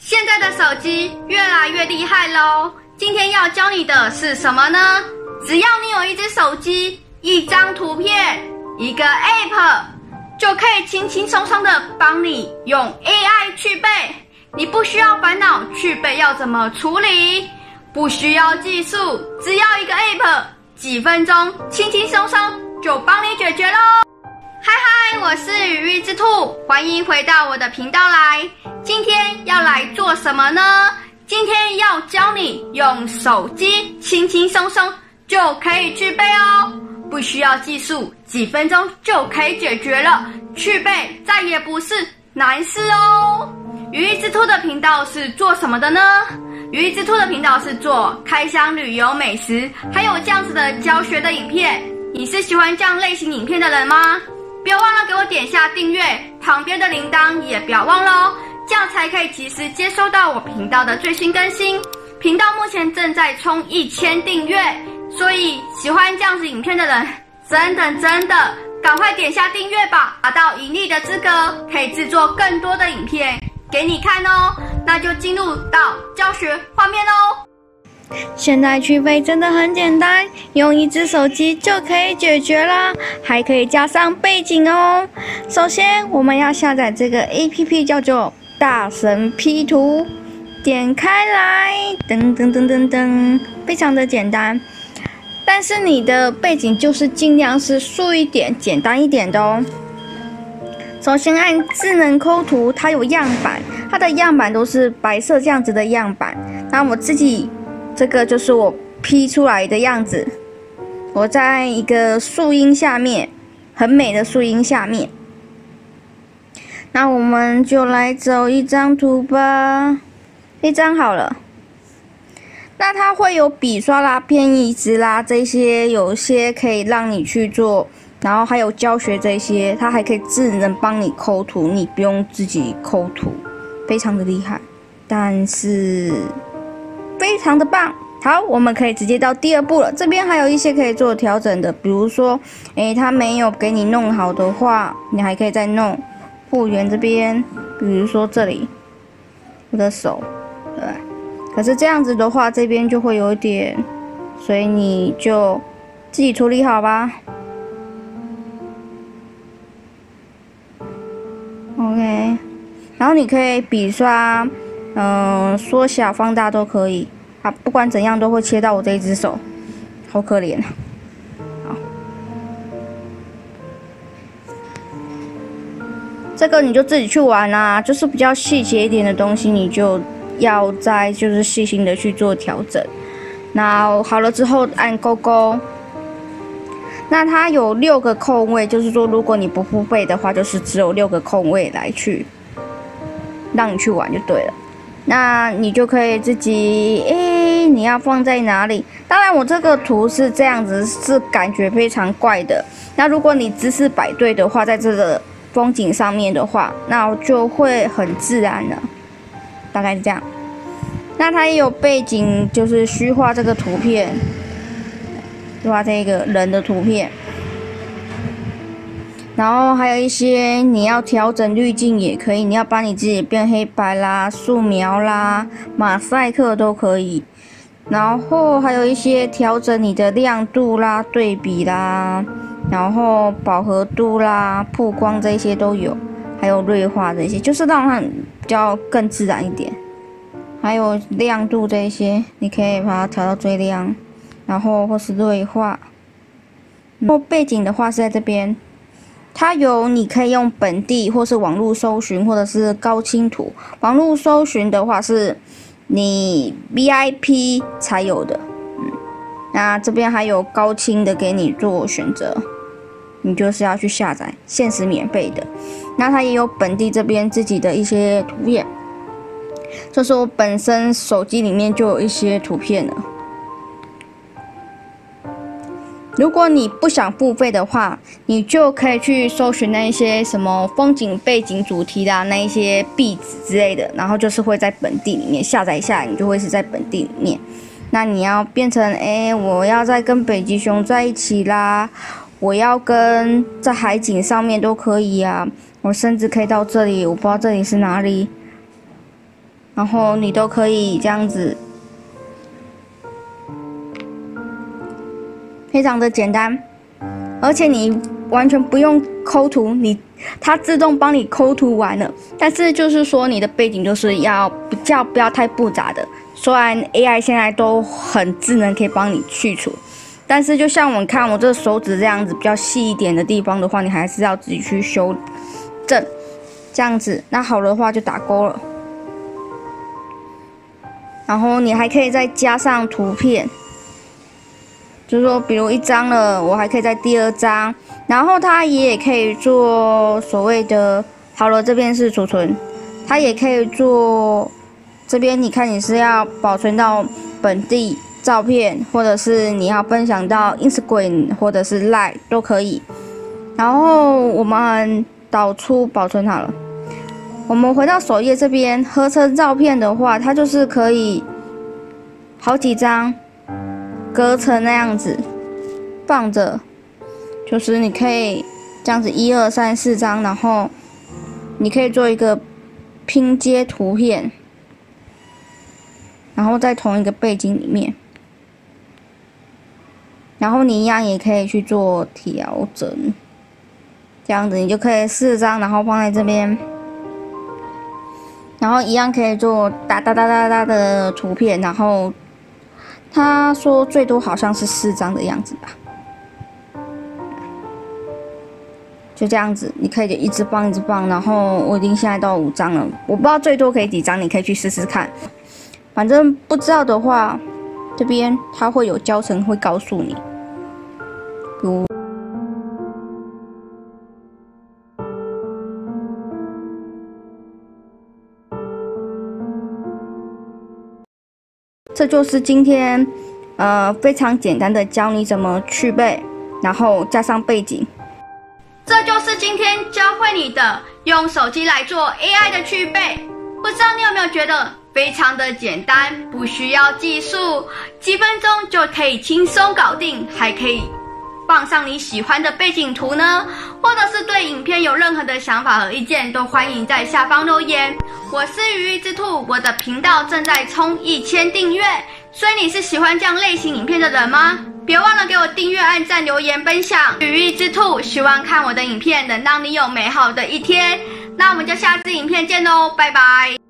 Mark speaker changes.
Speaker 1: 现在的手机越来越厉害咯，今天要教你的是什么呢？只要你有一只手机、一张图片、一个 App， 就可以轻轻松松的帮你用 AI 去背，你不需要烦恼去背要怎么处理，不需要技术，只要一个 App， 几分钟轻轻松松就帮你解决咯。嗨嗨，我是羽翼之兔，欢迎回到我的频道来。今天要来做什么呢？今天要教你用手机轻轻松松就可以去背哦，不需要技术，几分钟就可以解决了，去背再也不是难事哦。羽翼之兔的频道是做什么的呢？羽翼之兔的频道是做开箱旅游美食，还有这样子的教学的影片。你是喜欢这样类型影片的人吗？不要忘了给我点下订阅，旁边的铃铛也不要忘了哦，这样才可以及时接收到我频道的最新更新。频道目前正在冲1000订阅，所以喜欢这样子影片的人，真的赶快点下订阅吧，达到盈利的资格，可以制作更多的影片给你看哦。那就进入到教学画面哦。
Speaker 2: 现在去背真的很简单，用一只手机就可以解决啦，还可以加上背景哦。首先我们要下载这个 APP 叫做大神 P 图，点开来，噔噔噔噔噔，非常的简单。但是你的背景就是尽量是素一点、简单一点的哦。首先按智能抠图，它有样板，它的样板都是白色这样子的样板。那我自己这个就是我 P 出来的样子，我在一个树荫下面，很美的树荫下面。那我们就来找一张图吧，一张好了。那它会有笔刷啦、偏移值啦这些，有些可以让你去做，然后还有教学这些，它还可以智能帮你抠图，你不用自己抠图，非常的厉害，但是非常的棒。好，我们可以直接到第二步了。这边还有一些可以做调整的，比如说，它没有给你弄好的话，你还可以再弄。复原这边，比如说这里，我的手，对。可是这样子的话，这边就会有一点，所以你就自己处理好吧。OK， 然后你可以笔刷，缩小、放大都可以。啊，不管怎样都会切到我这一只手，好可怜啊。好，这个你就自己去玩啦，就是比较细节一点的东西，你就要再就是细心的去做调整。那好了之后按勾勾。那它有6个空位，就是说如果你不付费的话，就是只有6个空位来去让你去玩就对了。那你就可以自己，你要放在哪里？当然，我这个图是这样子，是感觉非常怪的。那如果你姿势摆对的话，在这个风景上面的话，那就会很自然了。大概是这样。那它也有背景，就是虚化这个图片，虚化这个人的图片。然后还有一些你要调整滤镜也可以，你要把你自己变黑白啦、素描啦、马赛克都可以。然后还有一些调整你的亮度啦、对比啦，然后饱和度啦、曝光这些都有，还有锐化这些，就是让它比较更自然一点。还有亮度这些，你可以把它调到最亮，然后或是锐化。然后背景的话是在这边。它有，你可以用本地或是网络搜寻，或者是高清图。网络搜寻的话是你 VIP 才有的，那这边还有高清的给你做选择，你就是要去下载，限时免费的。那它也有本地这边自己的一些图片，就是我本身手机里面就有一些图片了。如果你不想付费的话，你就可以去搜寻那一些什么风景背景主题啦，那一些壁纸之类的，然后就是会在本地里面下载下来，你就会是在本地里面。那你要变成我要再跟北极熊在一起啦，我要跟在海景上面都可以啊，我甚至可以到这里，我不知道这里是哪里， 然后你都可以这样子，非常的简单，而且你完全不用抠图，它自动帮你抠图完了。但是就是说你的背景就是要不要太复杂的，虽然 AI 现在都很智能，可以帮你去除。但是就像我们看我这手指这样子比较细一点的地方的话，你还是要自己去修正，这样子。那好的话就打勾了，然后你还可以再加上图片，就是说比如一张了，我还可以在第二张，然后它也可以做所谓的好了，这边是储存，它也可以做这边，你看你是要保存到本地照片，或者是你要分享到 Instagram 或者是 Line 都可以。然后我们导出保存好了，我们回到首页这边，合成照片的话，它就是可以好几张隔成那样子放着，就是你可以这样子1、2、3、4张，然后你可以做一个拼接图片，然后在同一个背景里面。然后你一样也可以去做调整，这样子你就可以4张，然后放在这边，然后一样可以做哒的图片，然后他说最多好像是4张的样子吧，就这样子，你可以一直放，然后我已经现在到5张了，我不知道最多可以几张，你可以去试试看。反正不知道的话，这边它会有教程会告诉你。这就是今天非常简单的教你怎么去背，然后加上背景。
Speaker 1: 这就是今天教会你的用手机来做 AI 的去背。不知道你有没有觉得非常的简单，不需要技术，几分钟就可以轻松搞定，还可以放上你喜欢的背景图呢？或者是对影片有任何的想法和意见，都欢迎在下方留言。我是羽翼之兔，我的频道正在冲1000订阅，所以你是喜欢这样类型影片的人吗？别忘了给我订阅、按赞、留言、分享。羽翼之兔希望看我的影片能让你有美好的一天。那我们就下次影片见喽，拜拜。